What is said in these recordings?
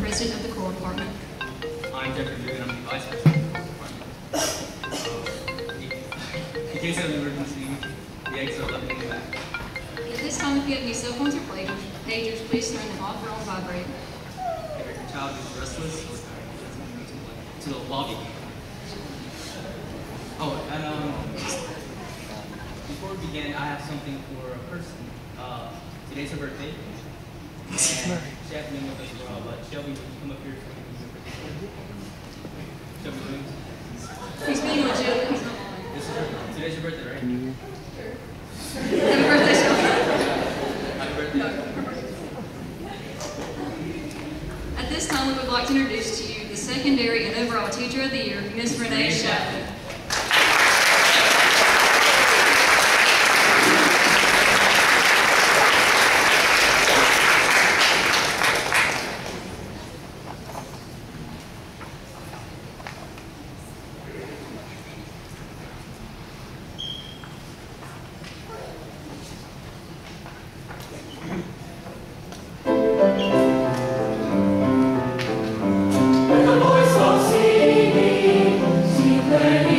President of the Choral Department. I'm Jeffrey Dugan, I'm the Vice President of the Choral Department. In case of an emergency, the exits are left in the back. At this time, if you have any cell phones or pagers, please turn them off or on vibrate. If your child is restless, to the lobby. Oh, and before we begin, I have something for a person. Today's her birthday. And she hasn't been with us for a while, but Shelby, would you come up here so we can do her birthday? Shelby, please. He's being legit. He's not lying. Today's your birthday, right? Happy birthday, Shelby. Happy birthday. No. At this time, we would like to introduce to you the secondary and overall teacher of the year, Miss Renee Shafton. Voice of singing, sing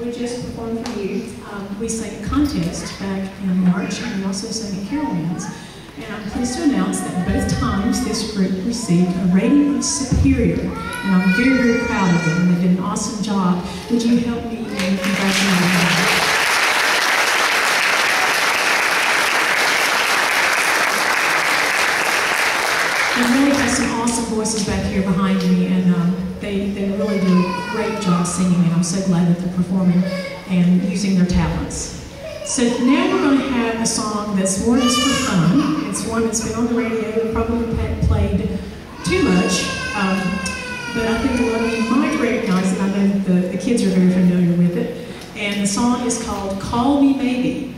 we just performed for you. We sang a contest back in March, and we also sang at Carowinds. And I'm pleased to announce that both times this group received a rating of superior. And I'm very, very proud of them. They did an awesome job. Would you help me in congratulating them? We really have some awesome voices back here behind me, and they really do a great job singing, and I'm so glad that they're performing and using their talents. So now we're going to have a song that's more just for fun. It's one that's been on the radio and probably played too much, but I think a lot of you might recognize it. I know the kids are very familiar with it. And the song is called Call Me Maybe.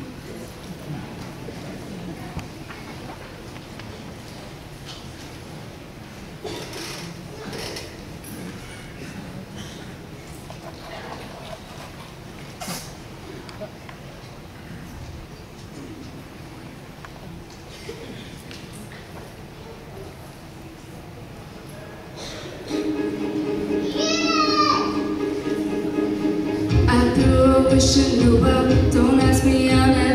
I wish you knew, but don't ask me, I'll